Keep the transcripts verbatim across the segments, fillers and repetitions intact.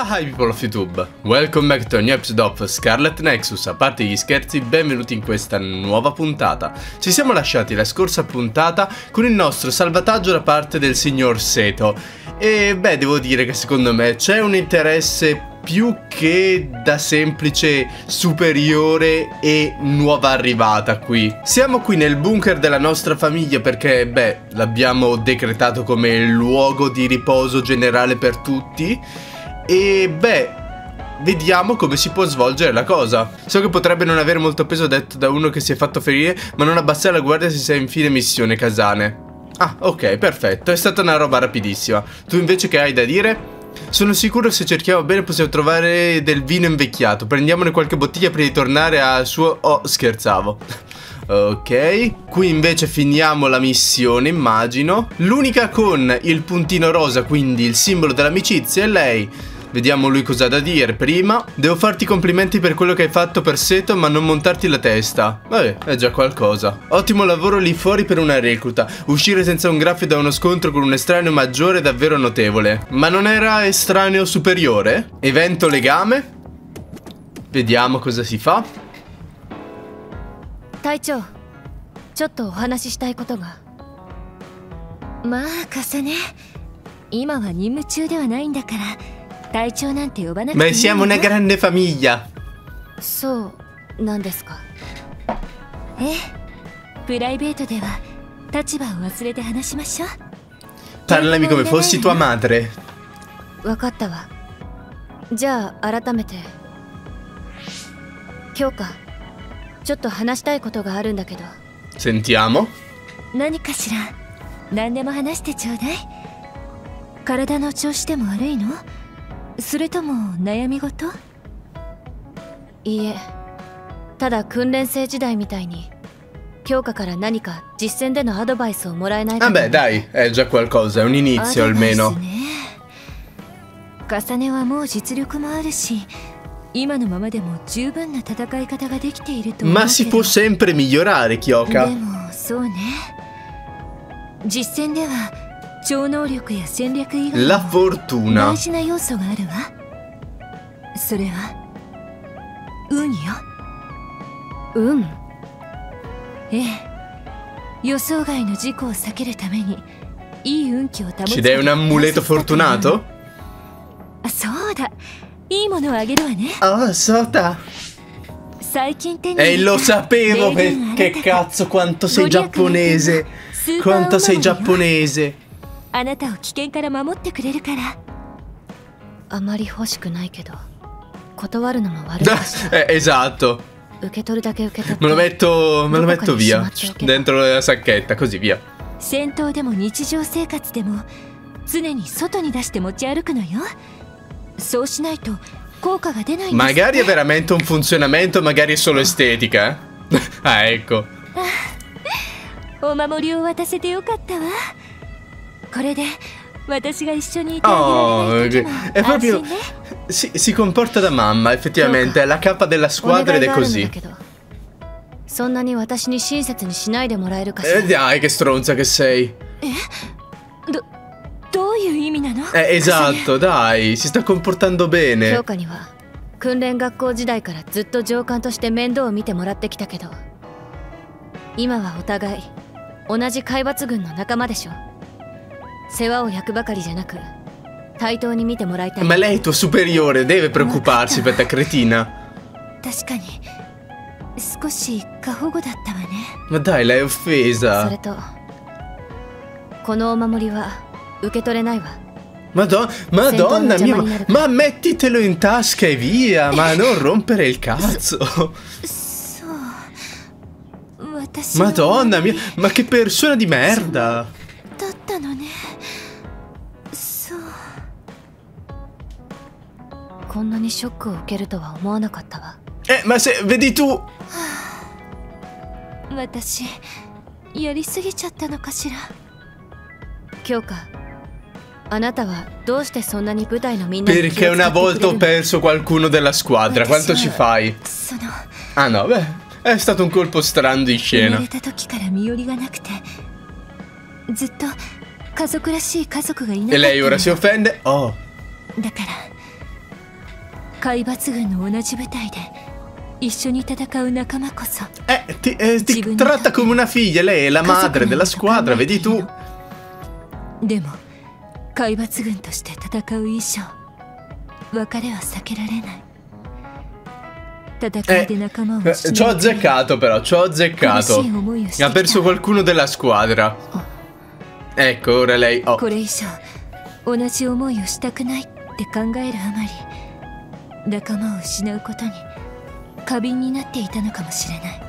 Hi people of YouTube, welcome back to a new episode of Scarlet Nexus. A parte gli scherzi, benvenuti in questa nuova puntata. Ci siamo lasciati la scorsa puntata con il nostro salvataggio da parte del signor Seto. E beh, devo dire che secondo me c'è un interesse più che da semplice superiore e nuova arrivata qui. Siamo qui nel bunker della nostra famiglia perché, beh, l'abbiamo decretato come luogo di riposo generale per tutti. E beh, vediamo come si può svolgere la cosa. So che potrebbe non avere molto peso detto da uno che si è fatto ferire, ma non abbassare la guardia se sei in fine missione, Kasane. Ah, ok, perfetto, è stata una roba rapidissima. Tu invece che hai da dire? Sono sicuro che se cerchiamo bene possiamo trovare del vino invecchiato. Prendiamone qualche bottiglia per ritornare al suo... Oh, scherzavo. Ok, qui invece finiamo la missione, immagino. L'unica con il puntino rosa, quindi il simbolo dell'amicizia, è lei. Vediamo lui cosa ha da dire. Prima, devo farti complimenti per quello che hai fatto per Seto, ma non montarti la testa. Vabbè, è già qualcosa. Ottimo lavoro lì fuori per una recluta. Uscire senza un graffio da uno scontro con un estraneo maggiore è davvero notevole. Ma non era estraneo superiore? Evento legame? Vediamo cosa si fa. Taicho, ちょっとお話ししたいことが。まあ、Kasane、今は任務中ではないんだから。隊長なんて呼ばなくていい。Ma siamo una grande famiglia。そうなんですか。ええ、プライベートでは立場を忘れて話しましょう。Parlami come fossi tua madre。わかったわ。じゃあ改めて。今日か。ちょっと話したいことがあるんだけど。Sentiamo。何かしら。何でも話してちょうだい。体の調子でも悪いの？それとも悩み事？いいえ、ただ訓練生時代みたいに強化から何か実戦でのアドバイスをもらえないか。Vabbè, dai, è già qualcosa, è un inizio almeno。Kasaneはもう実力もあるし、今のままでも十分な戦い方ができていると思うけど。Ma si può sempre migliorare, Kyoka。でもそうね。実戦では超能力や戦略以外に大事な要素があるわ。それは運よ。運？ええ。予想外の事故を避けるためにいい運気を保つことが大切だと思う。Ci dai un amuleto fortunato? そうだ。いいものをあげるわね。Oh, Sota. E lo sapevo che, che cazzo quanto sei giapponese. Quanto sei giapponese. あなたを危険から守ってくれるから。あまり欲しくないけど断るのも悪いし。Esatto. 受け取るだけ受け取って。Me lo metto, me lo metto via dentro la sacchetta, così via. 戦闘でも日常生活でも常に外に出して持ち歩くのよ。そうしないと効果が出ないんです。Magari è veramente un funzionamento, magari è solo estetica. Ah, ecco. お守りを渡せてよかったわ。これで私が一緒にいてあげられない時も安心ね。Si, si comporta da mamma, effettivamente, è la capa della squadra ed è così. そんなに私に親切にしないでもらえるかしら。Dai, che stronza che sei. え？どどういう意味なの？Eh, esatto, dai, si sta comportando bene. 教科には訓練学校時代からずっと上官として面倒を見てもらってきたけど、今はお互い同じ海抜軍の仲間でしょ。世話を焼くばかりじゃなく対等に見てもらいたい。Ma lei è tuo superiore, deve preoccuparsi per te, cretina. 確かに少し過保護だったわね。Ma dai, l'hai offesa. それとこのお守りは受け取れないわ。Madonna, Madonna mia, ma, ma mettitelo in tasca e via, ma non rompere il cazzo. Madonna mia, ma che persona di merda. Eh, ma se vedi tu. 私やりすぎちゃったのかしら。強化。あなたはどうしてそんなに部隊のみんなに Perché una volta ho perso qualcuno della squadra. Quanto ci fai? Ah no, beh, è stato un colpo strano di scena. E lei ora si offende? Oh. 海抜軍の同じ部隊で一緒に戦う仲間こそ。 Eh, ti, eh, ti tratta come una figlia, lei è la madre della squadra, vedi tu? でも海抜軍として戦う以上別れは避けられない。戦いで仲間を失う。 ci ho azzeccato però, ci ho azzeccato. Ha perso qualcuno della squadra. Ecco, ora lei... Oh. これ以上同じ思いをしたくないって考えるあまり仲間を失うことに過敏になっていたのかもしれない。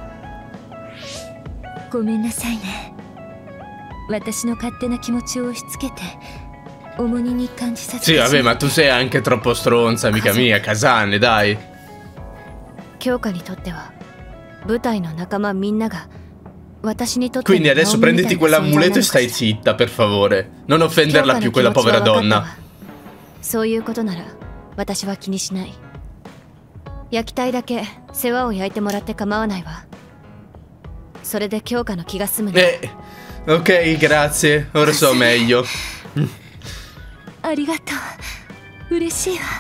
ごめんなさいね。私の勝手な気持ちを押し付けて重荷に感じさせて。 Sì, vabbè, ma tu sei anche troppo stronza, amica mia, Kazane, dai. 京香にとっては部隊の仲間みんなが私にとって。 Quindi adesso prenditi quell'amuleto e stai zitta, per favore. Non offenderla più, quella povera donna. そういうことなら私は気にしない。焼きたいだけ世話を焼いてもらって構わないわ。それで京香の気が済むね。 Eh, ok, grazie. Ora so meglio. ありがとう。嬉しいわ。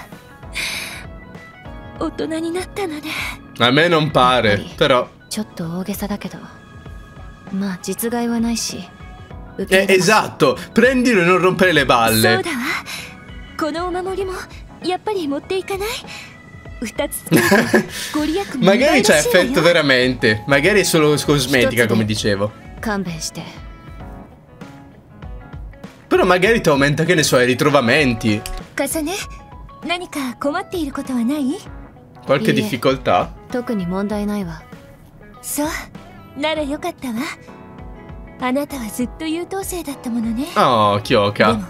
大人になったのね。 A me non pare, però. ちょっと大げさだけど、まあ実害はないし。 Eh, esatto, prendilo e non rompere le balle. そうだわ。このお守りもやっぱり持っていかない？ Magari c'ha effetto veramente. Magari è solo cosmetica, come dicevo. Però magari ti aumenta, che ne so, i ritrovamenti. Qualche difficoltà? Oh, Kyoka.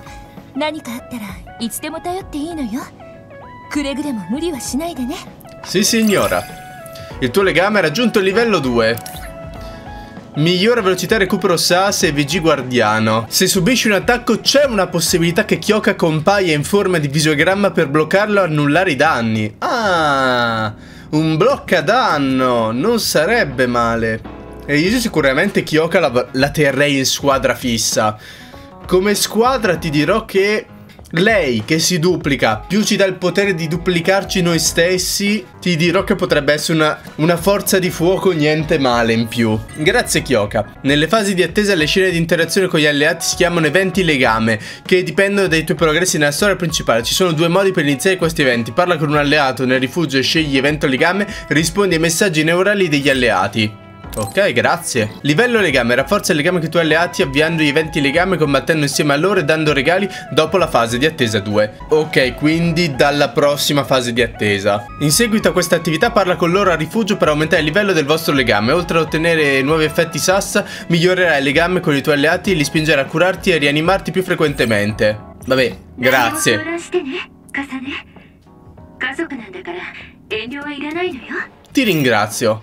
Sì, signora. Il tuo legame ha raggiunto il livello due. Migliora velocità e recupero S A S e V G guardiano. Se subisci un attacco c'è una possibilità che Kyoka compaia in forma di visiogramma per bloccarlo o annullare i danni. Ah, un blocca danno. Non sarebbe male. E io sicuramente Kyoka la, la terrei in squadra fissa. Come squadra ti dirò che lei che si duplica, più ci dà il potere di duplicarci noi stessi, ti dirò che potrebbe essere una, una forza di fuoco niente male in più. Grazie Kyoka. Nelle fasi di attesa le scene di interazione con gli alleati si chiamano eventi legame, che dipendono dai tuoi progressi nella storia principale. Ci sono due modi per iniziare questi eventi: parla con un alleato nel rifugio e scegli evento legame, rispondi ai messaggi neurali degli alleati. Ok, grazie. Livello legame. Rafforza il legame con i tuoi alleati avviando gli eventi legame, combattendo insieme a loro e dando regali dopo la fase di attesa due. Ok, quindi dalla prossima fase di attesa. In seguito a questa attività parla con loro a rifugio per aumentare il livello del vostro legame. Oltre a ottenere nuovi effetti S A S, migliorerai il legame con i tuoi alleati e li spingerai a curarti e rianimarti più frequentemente. Vabbè, grazie. Ti ringrazio.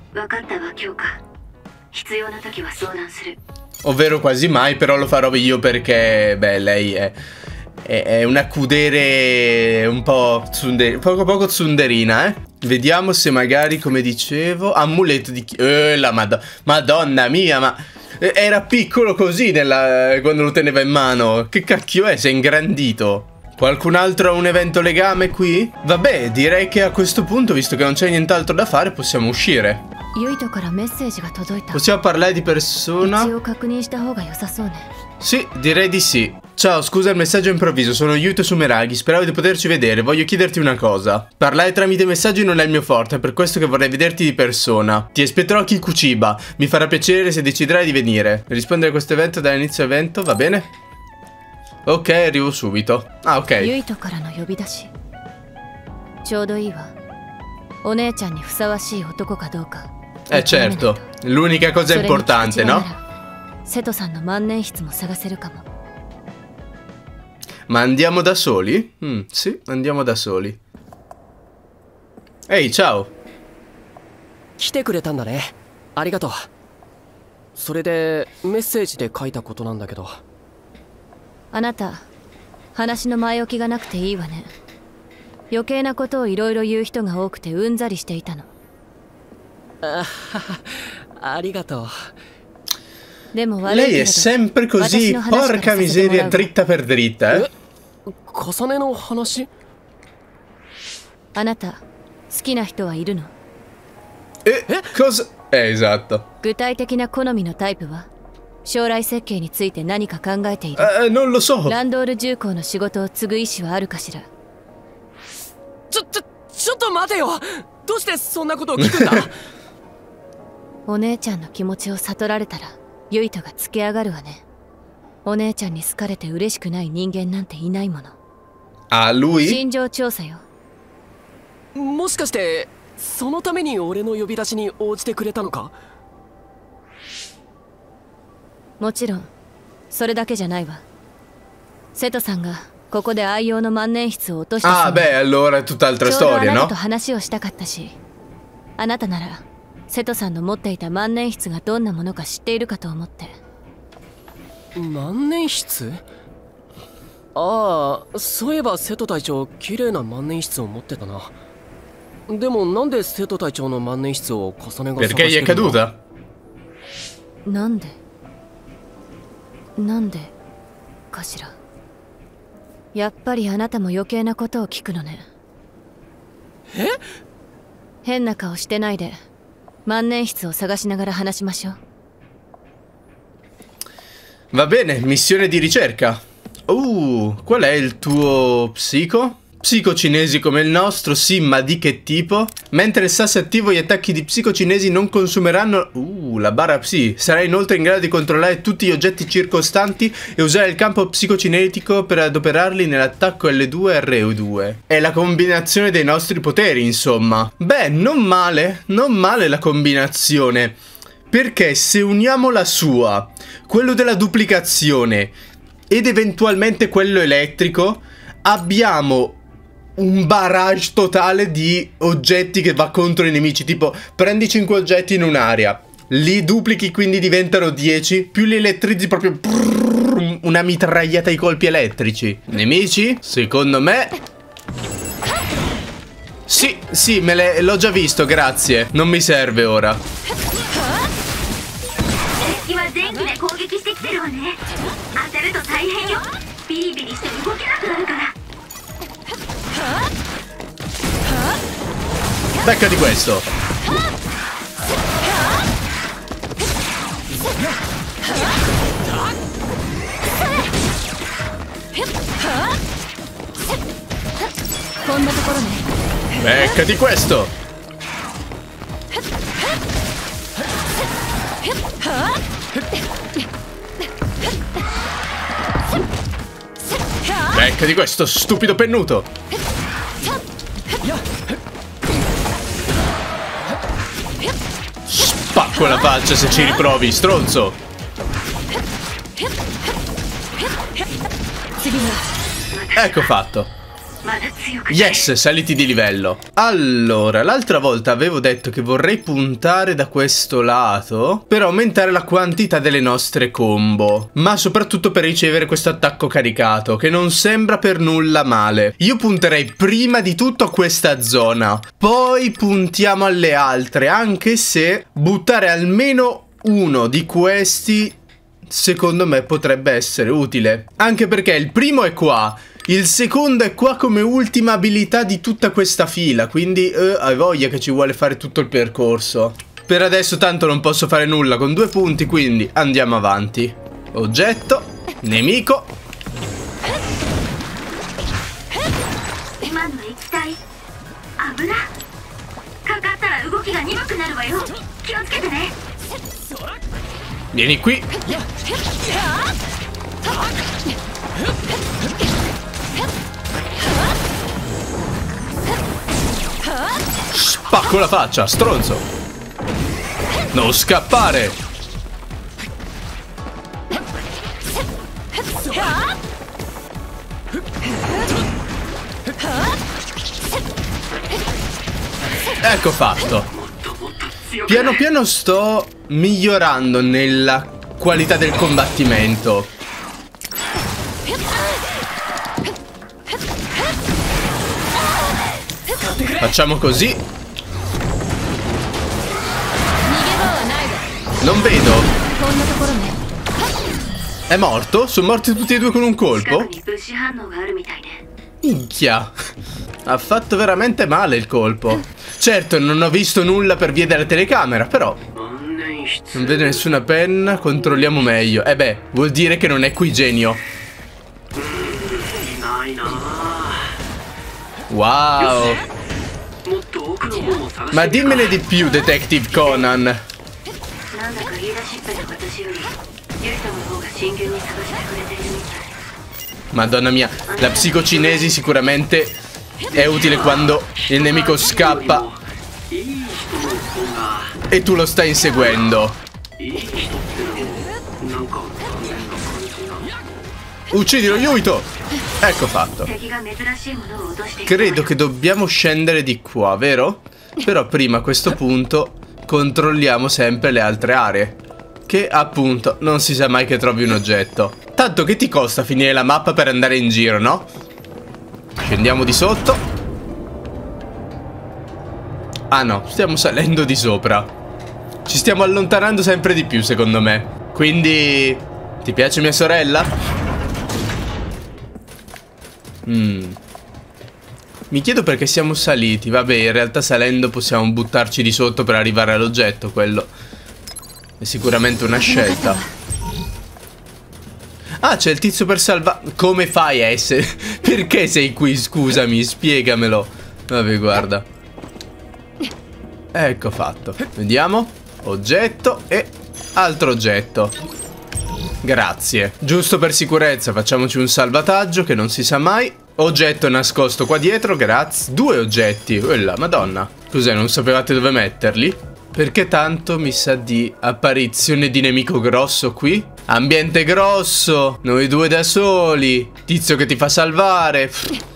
Ovvero quasi mai, però lo farò io perché, beh, lei è, è, è una kudere un po' tsundere, poco poco tsunderina, eh. Vediamo se magari, come dicevo, amuleto di... Eh, la mad madonna mia, ma... Era piccolo così nella... quando lo teneva in mano. Che cacchio è? Si è ingrandito. Qualcun altro ha un evento legame qui? Vabbè, direi che a questo punto, visto che non c'è nient'altro da fare, possiamo uscire. Possiamo parlare di persona? Sì, direi di sì. Ciao, scusa il messaggio improvviso, sono Yuito Sumeragi, speravo di poterci vedere, voglio chiederti una cosa. Parlare tramite messaggi non è il mio forte, è per questo che vorrei vederti di persona. Ti aspetterò a Kikuchiba, mi farà piacere se deciderai di venire. Rispondere a questo evento dall'inizio evento, va bene? Ok, arrivo subito. Ah, ok. Eh certo, l'unica cosa importante, no? Ma andiamo da soli? Mm, sì, andiamo da soli. Ehi, ciao. 来てくれたんだね。ありがとう。それでメッセージで書いたことなんだけど。 あなた、話の前置きがなくていいわね。余計なことをいろいろ言う人が多くてうんざりしていたの。 あありがとう。 Lei è sempre così, porca miseria, dritta per dritta, eh? 重ねの話? あなた、 好きな人はいるの? Eh, cosa? Eh, esatto. 具体的な好みのタイプは将来設計について何か考えている? Eh, non lo so. ランドール重工の仕事を継ぐ意思はあるかしら? ちょ、ちょ、ちょっと待てよ。どうしてそんなことを聞くんだ？ お姉ちゃんの気持ちを悟られたらユイトがつけ上がるわね。お姉ちゃんに好かれて嬉しくない人間なんていないもの。 あ、lui? 心情調査よ。 もしかしてそのために俺の呼び出しに応じてくれたのか？ もちろんそれだけじゃないわ。瀬戸さんがここで愛用の万年筆を落とした。 あ、beh, allora è tutt'altra storia, no? ちょうどあなたと話をしたかったし、あなたなら瀬戸さんの持っていた万年筆がどんなものか知っているかと思って。 万年筆？ああ、そういえば瀬戸隊長綺麗な万年筆を持ってたな。でもなんで瀬戸隊長の万年筆を重ねが探してるの？ Perché gli è caduta? なんでなんでかしら。やっぱりあなたも余計なことを聞くのね。 え？ 変な顔してないで万年筆を探しながら話しましょう。 Va bene, missione di ricerca. Uh, qual è il tuo psico? Psico cinesi come il nostro, sì, ma di che tipo? Mentre il sasso è attivo, gli attacchi di psico cinesi non consumeranno... Uh, la barra psi. Sarai inoltre in grado di controllare tutti gli oggetti circostanti e usare il campo psicocinetico per adoperarli nell'attacco L due R due. È la combinazione dei nostri poteri, insomma. Beh, non male, non male la combinazione. Perché se uniamo la sua, quello della duplicazione ed eventualmente quello elettrico, abbiamo un barrage totale di oggetti che va contro i nemici. Tipo, prendi cinque oggetti in un'area, li duplichi, quindi diventano dieci, più li elettrizzi, proprio brrr, una mitragliata di colpi elettrici. Nemici? Secondo me... Sì, sì, me l'ho già visto, grazie. Non mi serve ora. Beccati questo. Beccati questo. Beccati questo, stupido pennuto. Spacco la faccia se ci riprovi, stronzo. Ecco fatto. Yes, saliti di livello. Allora, l'altra volta avevo detto che vorrei puntare da questo lato per aumentare la quantità delle nostre combo, ma soprattutto per ricevere questo attacco caricato, che non sembra per nulla male. Io punterei prima di tutto a questa zona, poi puntiamo alle altre, anche se buttare almeno uno di questi secondo me potrebbe essere utile. Anche perché il primo è qua, il secondo è qua come ultima abilità di tutta questa fila, quindi eh, hai voglia che ci vuole fare tutto il percorso. Per adesso tanto non posso fare nulla con due punti, quindi andiamo avanti. Oggetto, nemico. Vieni qui. Spacco la faccia, stronzo. Non scappare. Ecco fatto. Piano piano sto migliorando nella qualità del combattimento. Facciamo così. Non vedo. È morto? Sono morti tutti e due con un colpo? Minchia. Ha fatto veramente male il colpo. Certo, non ho visto nulla per via della telecamera, però non vedo nessuna penna. Controlliamo meglio. Eh beh, vuol dire che non è qui genio. Wow. Ma dimmene di più, Detective Conan. Madonna mia, la psicocinesi sicuramente è utile quando il nemico scappa e tu lo stai inseguendo. Uccidilo, Yuito! Ecco fatto. Credo che dobbiamo scendere di qua, vero? Però prima a questo punto controlliamo sempre le altre aree, che appunto non si sa mai che trovi un oggetto. Tanto che ti costa finire la mappa per andare in giro, no? Scendiamo di sotto. Ah no, stiamo salendo di sopra. Ci stiamo allontanando sempre di più, secondo me. Quindi... ti piace mia sorella? Mm. Mi chiedo perché siamo saliti. Vabbè, in realtà salendo possiamo buttarci di sotto per arrivare all'oggetto. Quello è sicuramente una scelta. Ah, c'è il tizio per salvare. Come fai a essere... Perché sei qui? Scusami, spiegamelo. Vabbè, guarda. Ecco fatto. Vediamo. Oggetto e altro oggetto. Grazie. Giusto per sicurezza facciamoci un salvataggio, che non si sa mai. Oggetto nascosto qua dietro, grazie. Due oggetti. Quella, madonna. Cos'è, non sapevate dove metterli? Perché tanto mi sa di apparizione di nemico grosso qui. Ambiente grosso. Noi due da soli. Tizio che ti fa salvare.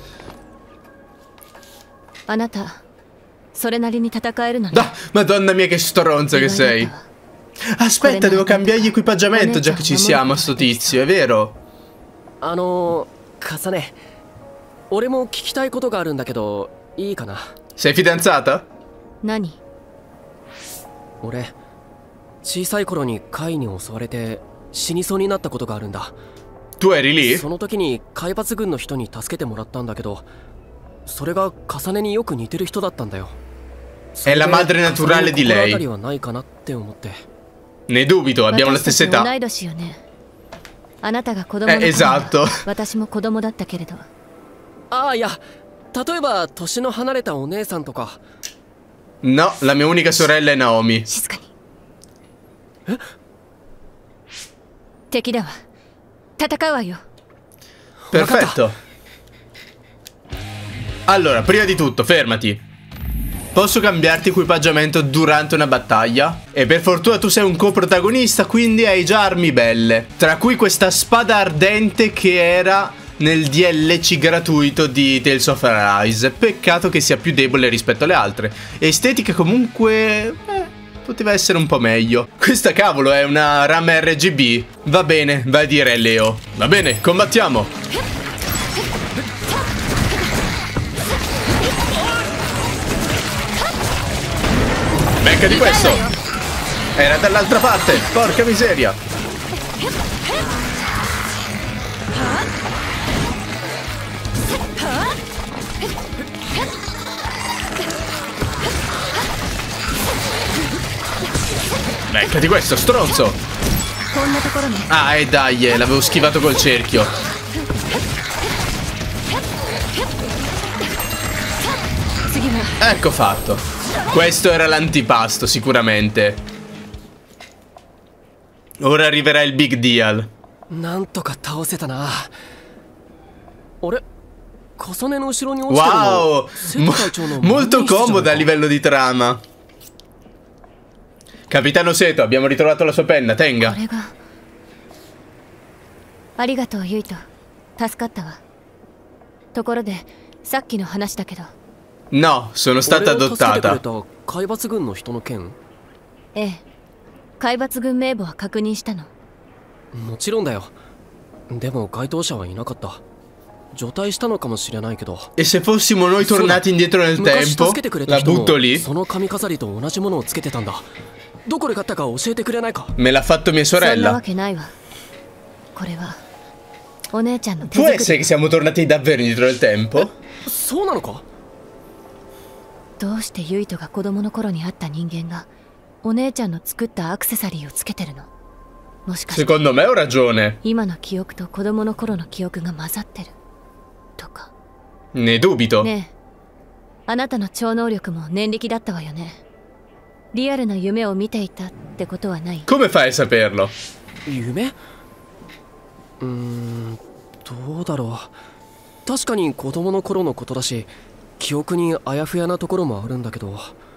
Ah, madonna mia che stronzo che sei. Aspetta, devo cambiargli equipaggiamento già che ci siamo a sto tizio, è vero? Ano, Kasane, ore mo kikitai koto ga aru ndakedo, ii kana? Sei fidanzata? Nani? Ore, chisai koro ni Kai ni osuwarete shinisou ni natta koto ga aru nda. Tu eri lì? Sono toki ni Kaibatsu gun no hito ni tasukete moratta ndakedo, sore ga Kasane ni yoku niteru hito datta nda yo. È la madre naturale di lei. Ne dubito, abbiamo la stessa età. Eh, esatto. No, la mia unica sorella è Naomi. Perfetto. Allora, prima di tutto, fermati. Posso cambiarti equipaggiamento durante una battaglia? E per fortuna tu sei un coprotagonista, quindi hai già armi belle. Tra cui questa spada ardente che era nel D L C gratuito di Tales of Arise. Peccato che sia più debole rispetto alle altre. Estetica comunque... Eh, poteva essere un po' meglio. Questa cavolo è una rama R G B. Va bene, va a dire Leo. Va bene, combattiamo. Becca di questo. Era dall'altra parte. Porca miseria. Becca di questo, stronzo. Ah, e dai, l'avevo schivato col cerchio. Ecco fatto. Questo era l'antipasto, sicuramente. Ora arriverà il big deal. Wow, Mo molto comoda a livello di trama. Capitano Seto, abbiamo ritrovato la sua penna, tenga. No, sono stata adottata. E se fossimo noi tornati indietro nel tempo, la butto lì. Me l'ha fatto mia sorella. Può essere che siamo tornati davvero indietro nel tempo? どうしてユイトが子供の頃に会った人間がお姉ちゃんの作ったアクセサリーをつけてるの？もしかして Secondo me ho ragione. 今の記憶と子供の頃の記憶が混ざってるとか。 Ne dubito. ねえ、あなたの超能力も念力だったわよね。リアルな夢を見ていたってことはない？ Come fai a saperlo? 夢？うーん、どうだろう。確かに子供の頃のことだし、記憶にあやふやなところもあるんだけど。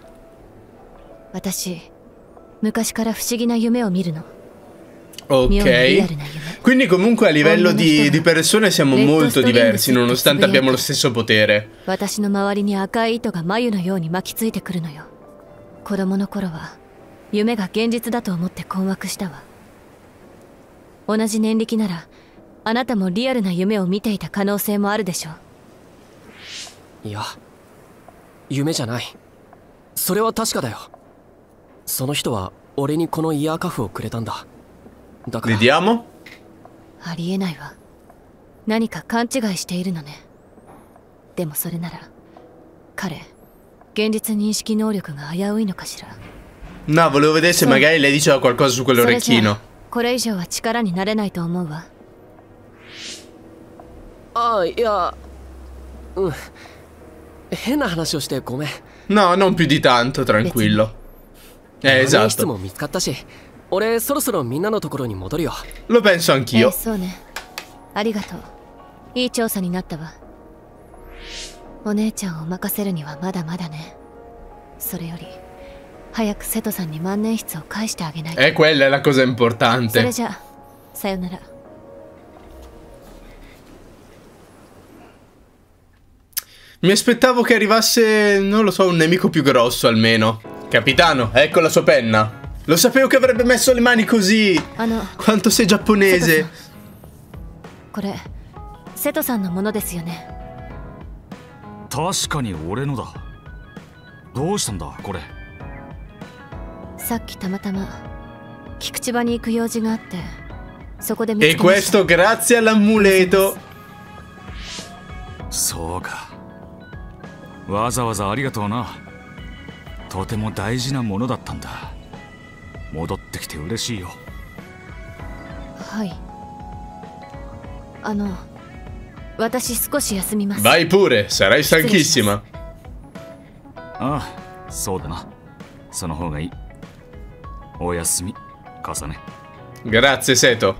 私、昔から不思議な夢を見るの。 Ok, quindi comunque a livello di, di persone siamo molto diversi nonostante abbiamo lo stesso potere. 私の周りに赤い糸が眉のように巻きついてくるのよ。子供の頃は夢が現実だと思って困惑したわ。同じ念力ならあなたもリアルな夢を見ていた可能性もあるでしょう。 いや、夢じゃない。それは確かだよ。その人は俺にこのイヤーカフをくれたんだ。だから Vediamo? ありえないわ。何か勘違いしているのね。でもそれなら彼、現実認識能力が危ういのかしら。 No, volevo vedere se magari lei diceva qualcosa su quell'orecchino. これ以上は力になれないと思うわ。 ああ、いや、うん。変な話をしてごめん。 No, non più di tanto, tranquillo. Eh, esatto. 質も見つかったし、俺そろそろみんなのところに戻るよ。 Lo penso anch'io. そうね。ありがとう。いい調査になったわ。お姉ちゃんを任せるにはまだまだね。それより早く瀬戸さんに万年筆を返してあげないと。 Eh, quella è la cosa importante. それじゃあ、さよなら。 Mi aspettavo che arrivasse, non lo so, un nemico più grosso almeno. Capitano, ecco la sua penna. Lo sapevo che avrebbe messo le mani così. Quanto sei giapponese. これ、瀬戸さんのものですよね。 確かに俺のだ。どうしたんだこれ。 さっきたまたま菊池場に行く用事があって、そこで見つけ E questo grazie all'amuleto. そうか。わざわざありがとうな。とても大事なものだったんだ。戻ってきて嬉しいよ。 はい。あの、私少し休みます。 Vai pure, sarai stanchissima. ああ、そうだな。その方がいい。おやすみ、カサネ。 Grazie, Seto.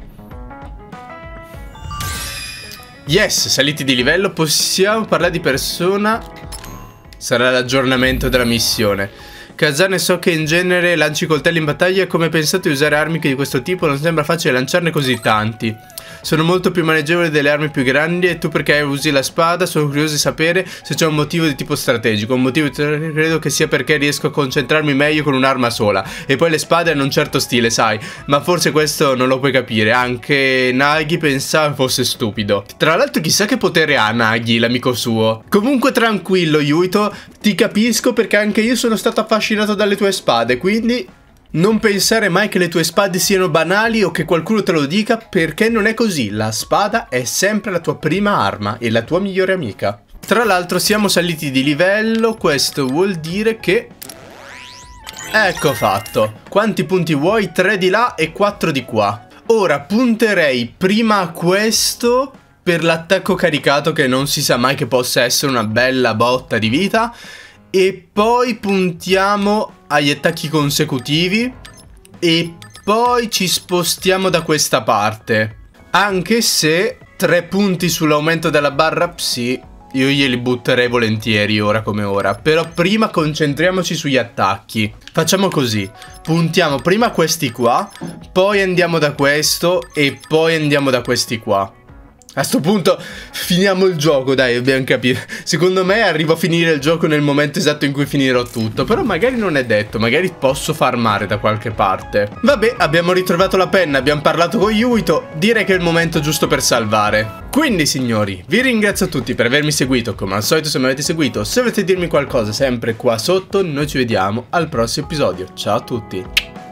Yes, saliti di livello, possiamo parlare di persona. Sarà l'aggiornamento della missione. Kazane, so che in genere lanci coltelli in battaglia. Come pensate di usare armi di questo tipo? Non sembra facile lanciarne così tanti. Sono molto più maneggevoli delle armi più grandi. E tu perché usi la spada? Sono curioso di sapere se c'è un motivo di tipo strategico. Un motivo credo che sia perché riesco a concentrarmi meglio con un'arma sola. E poi le spade hanno un certo stile, sai. Ma forse questo non lo puoi capire. Anche Nagi pensava fosse stupido. Tra l'altro chissà che potere ha Nagi, l'amico suo. Comunque tranquillo Yuito, ti capisco perché anche io sono stato affascinato dalle tue spade. Quindi non pensare mai che le tue spade siano banali o che qualcuno te lo dica, perché non è così. La spada è sempre la tua prima arma e la tua migliore amica. Tra l'altro siamo saliti di livello, questo vuol dire che... Ecco fatto. Quanti punti vuoi? tre di là e quattro di qua. Ora punterei prima a questo per l'attacco caricato, che non si sa mai che possa essere una bella botta di vita. E poi puntiamo agli attacchi consecutivi. E poi ci spostiamo da questa parte. Anche se tre punti sull'aumento della barra psi io glieli butterei volentieri ora come ora. Però prima concentriamoci sugli attacchi. Facciamo così. Puntiamo prima questi qua, poi andiamo da questo e poi andiamo da questi qua. A sto punto finiamo il gioco, dai, dobbiamo capire. Secondo me arrivo a finire il gioco nel momento esatto in cui finirò tutto. Però magari non è detto, magari posso farmare da qualche parte. Vabbè, abbiamo ritrovato la penna, abbiamo parlato con Yuito. Direi che è il momento giusto per salvare. Quindi signori, vi ringrazio tutti per avermi seguito. Come al solito, se mi avete seguito, se volete dirmi qualcosa sempre qua sotto. Noi ci vediamo al prossimo episodio. Ciao a tutti.